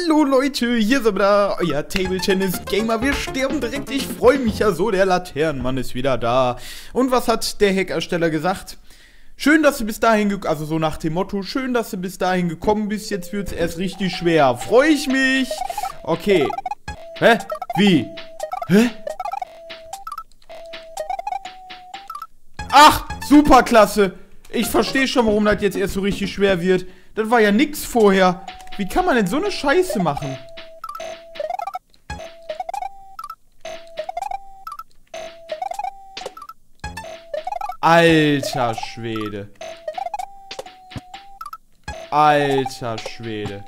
Hallo Leute, hier sind wir da, euer Table Tennis Gamer. Wir sterben direkt, ich freue mich ja so, der Laternenmann ist wieder da. Und was hat der Hackersteller gesagt? Schön, dass du bis dahin, also so nach dem Motto, schön, dass du bis dahin gekommen bist, jetzt wird es erst richtig schwer. Freue ich mich. Okay. Hä? Wie? Hä? Ach, superklasse. Ich verstehe schon, warum das jetzt erst so richtig schwer wird. Das war ja nix vorher. Wie kann man denn so eine Scheiße machen? Alter Schwede. Alter Schwede.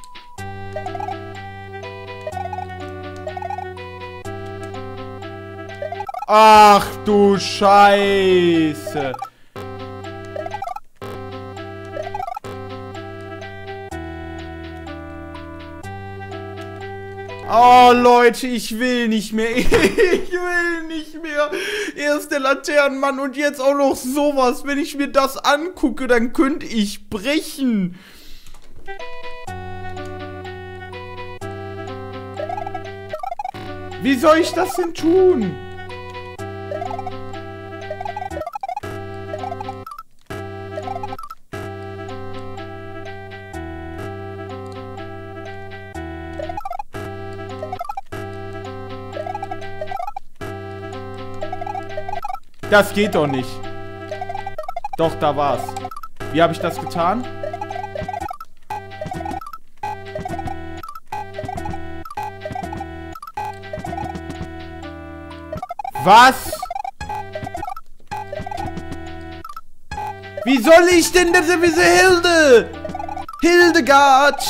Ach du Scheiße. Oh, Leute, ich will nicht mehr. Ich will nicht mehr. Erst der Laternenmann und jetzt auch noch sowas. Wenn ich mir das angucke, dann könnte ich brechen. Wie soll ich das denn tun? Das geht doch nicht. Doch, da war's. Wie habe ich das getan? Was? Wie soll ich denn diese Hilde? Hildegard!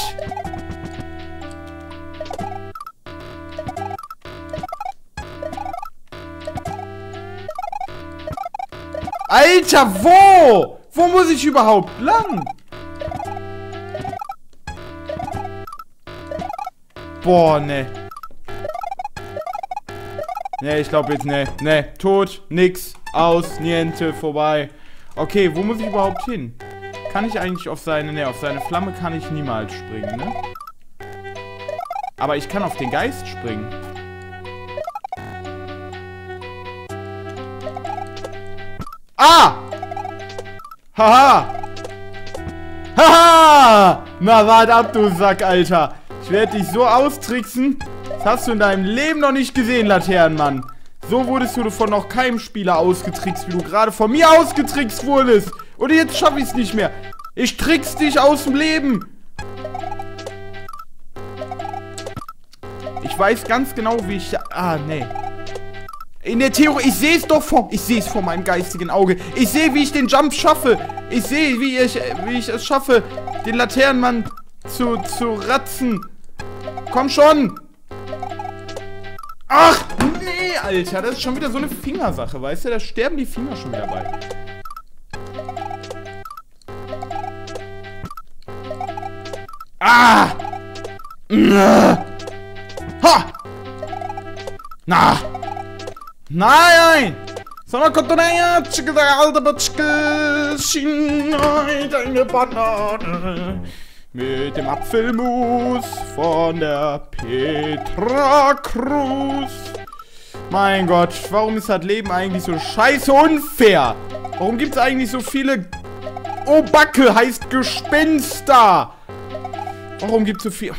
Alter, wo? Wo muss ich überhaupt lang? Boah, ne. Ne, ich glaube jetzt, ne. Ne, tot, nix, aus, niente, vorbei. Okay, wo muss ich überhaupt hin? Kann ich eigentlich auf seine, ne, auf seine Flamme kann ich niemals springen, ne? Aber ich kann auf den Geist springen. Ah! Haha! Haha! Na, warte ab, du Sack, Alter. Ich werde dich so austricksen. Das hast du in deinem Leben noch nicht gesehen, Laternenmann. So wurdest du von noch keinem Spieler ausgetrickst, wie du gerade von mir ausgetrickst wurdest. Und jetzt schaffe ich es nicht mehr. Ich trickst dich aus dem Leben. Ich weiß ganz genau, wie ich... Ah, nee. In der Theorie, ich sehe es doch vor meinem geistigen Auge. Ich sehe, wie ich den Jump schaffe. Ich sehe, wie ich es schaffe, den Laternenmann zu ratzen. Komm schon. Ach, nee, Alter, das ist schon wieder so eine Fingersache, weißt du? Da sterben die Finger schon wieder bei. Ah! Ha! Na! Nein! Deine Banane mit dem Apfelmus von der Petra Cruz. Mein Gott, warum ist das Leben eigentlich so scheiße unfair? Warum gibt es eigentlich so viele... Oh, Backe heißt Gespenster! Warum gibt es so viel...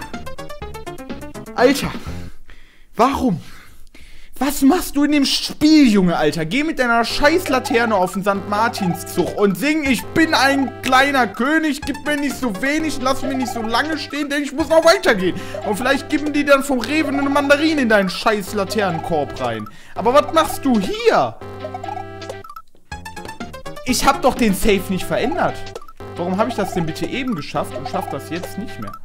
Alter! Warum? Was machst du in dem Spiel, Junge, Alter? Geh mit deiner scheiß Laterne auf den St. Martinszug und sing, ich bin ein kleiner König, gib mir nicht so wenig, lass mich nicht so lange stehen, denn ich muss noch weitergehen. Und vielleicht geben die dann vom Rewe eine Mandarine in deinen scheiß Laternenkorb rein. Aber was machst du hier? Ich hab doch den Safe nicht verändert. Warum habe ich das denn bitte eben geschafft und schaff das jetzt nicht mehr?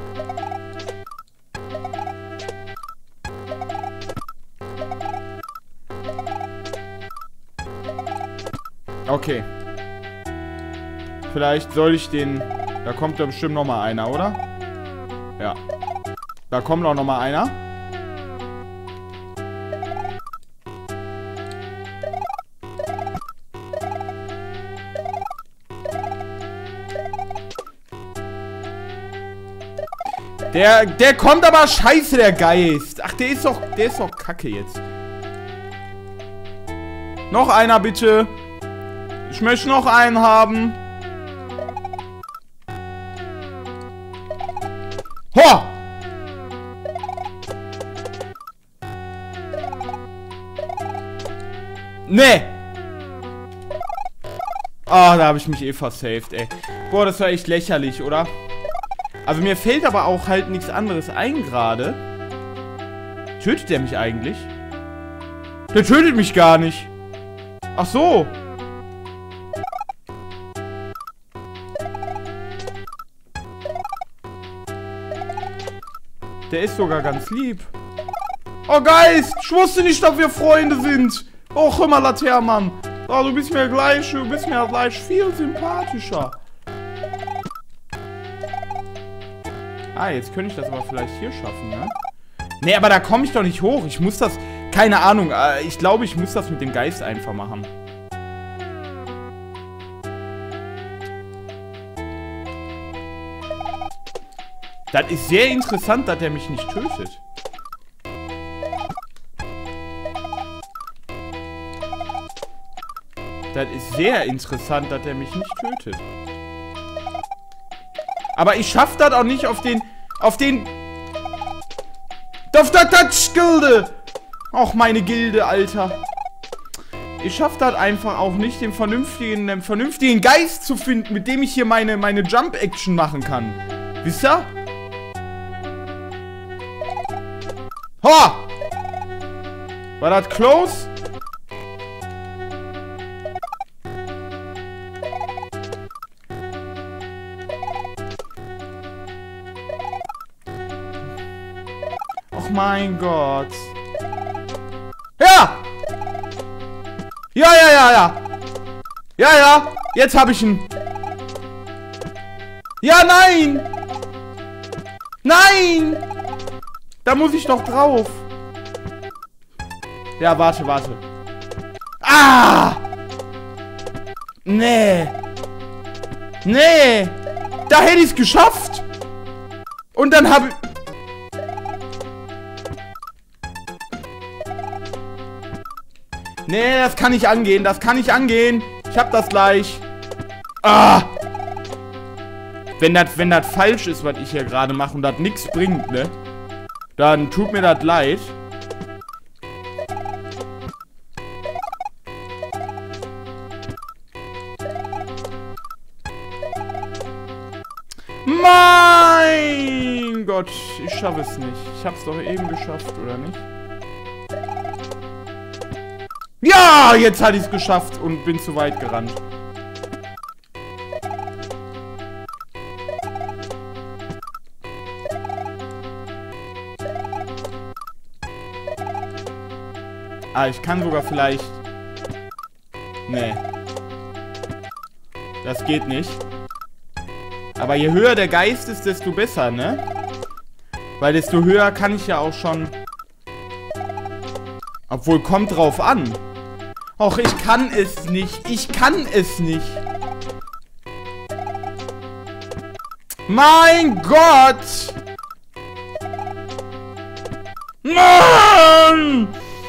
Okay. Vielleicht soll ich den... Da kommt da bestimmt noch mal einer, oder? Ja. Da kommt auch noch mal einer. Der kommt aber scheiße, der Geist. Ach, der ist doch kacke jetzt. Noch einer, bitte. Ich möchte noch einen haben. Ho! Nee. Ah, da habe ich mich eh versaved, ey. Boah, das war echt lächerlich, oder? Also mir fällt aber auch halt nichts anderes ein gerade. Tötet der mich eigentlich? Der tötet mich gar nicht. Ach so. Der ist sogar ganz lieb. Oh, Geist! Ich wusste nicht, dass wir Freunde sind. Och, immer Latermann. Oh, du bist mir gleich viel sympathischer. Ah, jetzt könnte ich das aber vielleicht hier schaffen, ne? Nee, aber da komme ich doch nicht hoch. Ich muss das... Keine Ahnung. Ich glaube, ich muss das mit dem Geist einfach machen. Das ist sehr interessant, dass er mich nicht tötet. Das ist sehr interessant, dass er mich nicht tötet. Aber ich schaff das auch nicht auf der Gilde. Och, meine Gilde, Alter. Ich schaff das einfach auch nicht, den vernünftigen Geist zu finden, mit dem ich hier meine Jump-Action machen kann. Wisst ihr? Ha! War das close? Och mein Gott. Ja! Ja. Ja, jetzt hab ich ihn. Ja, nein! Nein! Da muss ich doch drauf. Ja, warte. Ah! Nee. Da hätte ich es geschafft. Und dann habe ich... Nee, das kann nicht angehen. Ich hab das gleich. Ah! Wenn das falsch ist, was ich hier gerade mache und das nichts bringt, ne? Dann tut mir das leid. Mein Gott, ich schaffe es nicht. Ich hab's doch eben geschafft, oder nicht? Ja, jetzt hatte ich es geschafft und bin zu weit gerannt. Ah, ich kann sogar vielleicht... Nee. Das geht nicht. Aber je höher der Geist ist, desto besser, ne? Weil desto höher kann ich ja auch schon... Obwohl, kommt drauf an. Och, ich kann es nicht. Mein Gott! Mann!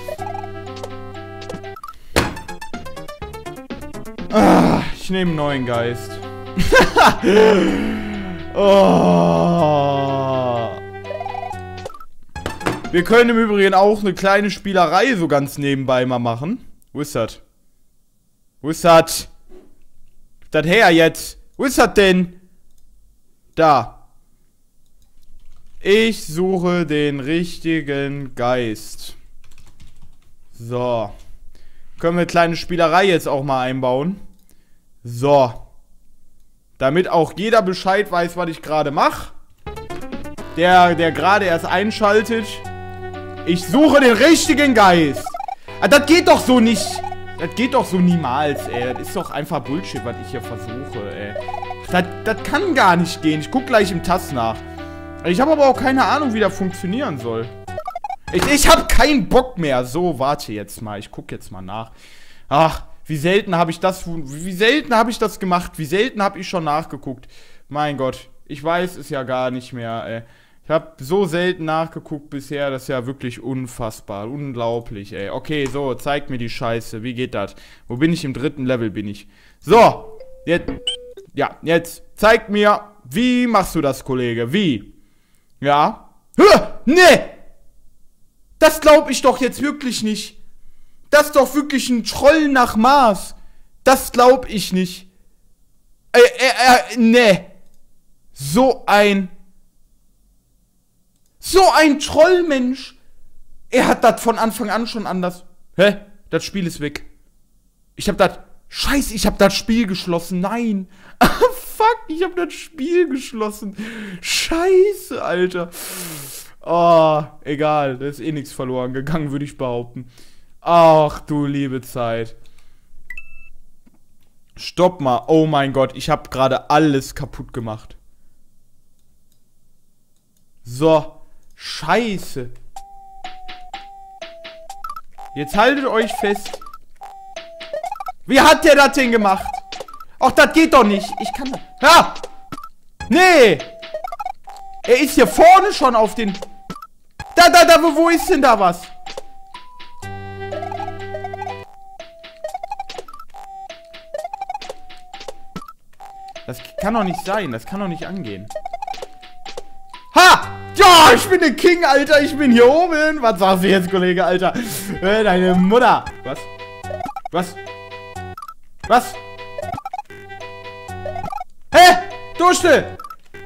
Ah, ich nehme einen neuen Geist. Oh. Wir können im Übrigen auch eine kleine Spielerei so ganz nebenbei mal machen. Wo ist das? Gib das her jetzt. Wo ist das denn? Da. Ich suche den richtigen Geist. So. Können wir eine kleine Spielerei jetzt auch mal einbauen. So. Damit auch jeder Bescheid weiß, was ich gerade mache. Der gerade erst einschaltet. Ich suche den richtigen Geist. Ah, das geht doch so nicht. Das geht doch so niemals, ey. Das ist doch einfach Bullshit, was ich hier versuche, ey. Das kann gar nicht gehen. Ich guck gleich im TAS nach. Ich habe aber auch keine Ahnung, wie das funktionieren soll. Ich habe keinen Bock mehr. So, warte jetzt mal. Ich guck jetzt mal nach. Ach, wie selten habe ich das gemacht. Wie selten habe ich schon nachgeguckt. Mein Gott. Ich weiß es ja gar nicht mehr, ey. Ich habe so selten nachgeguckt bisher, das ist ja wirklich unfassbar. Unglaublich, ey. Okay, so, zeigt mir die Scheiße. Wie geht das? Wo bin ich? Im 3. Level bin ich. So, jetzt. Ja, jetzt. Zeig mir, wie machst du das, Kollege? Wie? Ja? Nee! Das glaub ich doch jetzt wirklich nicht. Das ist doch wirklich ein Troll nach Mars. Das glaub ich nicht. Nee. So ein Trollmensch. Er hat das von Anfang an schon anders. Hä? Das Spiel ist weg. Ich hab das Spiel geschlossen. Nein. Fuck, ich hab das Spiel geschlossen. Scheiße, Alter. Oh, egal. Da ist eh nichts verloren gegangen, würde ich behaupten. Ach, du liebe Zeit. Stopp mal. Oh mein Gott, ich habe gerade alles kaputt gemacht. So. Scheiße. Jetzt haltet euch fest. Wie hat der das denn gemacht? Ach, das geht doch nicht. Ich kann das. Ja! Nee! Er ist hier vorne schon auf den... wo ist denn da was? Das kann doch nicht sein. Das kann doch nicht angehen. Ha! Ja, ich bin der King, Alter. Ich bin hier oben. Was sagst du jetzt, Kollege, Alter? Deine Mutter. Was? Was? Was? Hä? Durchstill!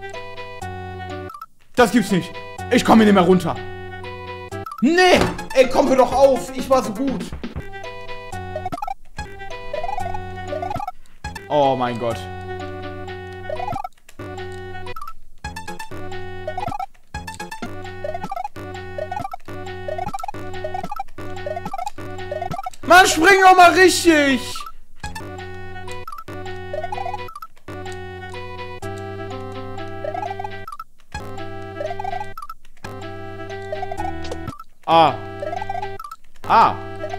Das gibt's nicht. Ich komme hier nicht mehr runter. Nee! Ey, komm, hör doch auf. Ich war so gut. Oh mein Gott. Mann, spring doch mal richtig! Ah. Ah.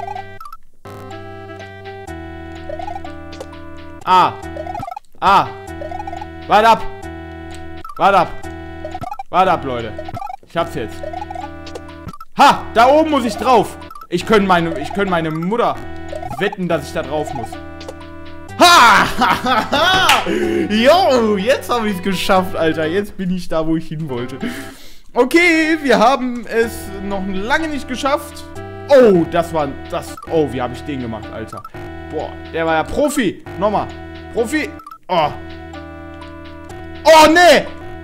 Ah. Ah. Wart ab. Wart ab. Wart ab, Leute. Ich hab's jetzt. Ha! Da oben muss ich drauf. Ich könnte meine Mutter wetten, dass ich da drauf muss. Ha! Jo, jetzt habe ich es geschafft, Alter. Jetzt bin ich da, wo ich hin wollte. Okay, wir haben es noch lange nicht geschafft. Oh, oh, wie habe ich den gemacht, Alter. Boah, der war ja Profi. Nochmal. Profi. Oh. Oh, nee.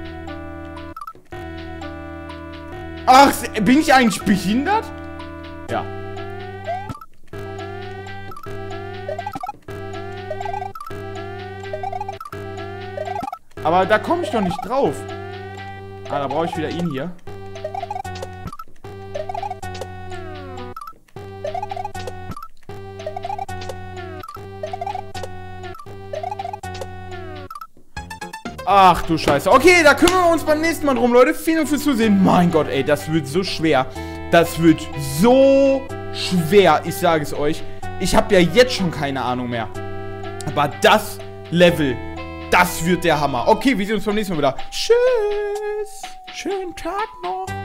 Ach, bin ich eigentlich behindert? Ja. Aber da komme ich doch nicht drauf. Ah, da brauche ich wieder ihn hier. Ach du Scheiße. Okay, da kümmern wir uns beim nächsten Mal drum, Leute. Vielen Dank fürs Zusehen. Mein Gott, ey, das wird so schwer. Das wird so schwer. Ich sage es euch. Ich habe ja jetzt schon keine Ahnung mehr. Aber das Level, das wird der Hammer. Okay, wir sehen uns beim nächsten Mal wieder. Tschüss. Schönen Tag noch.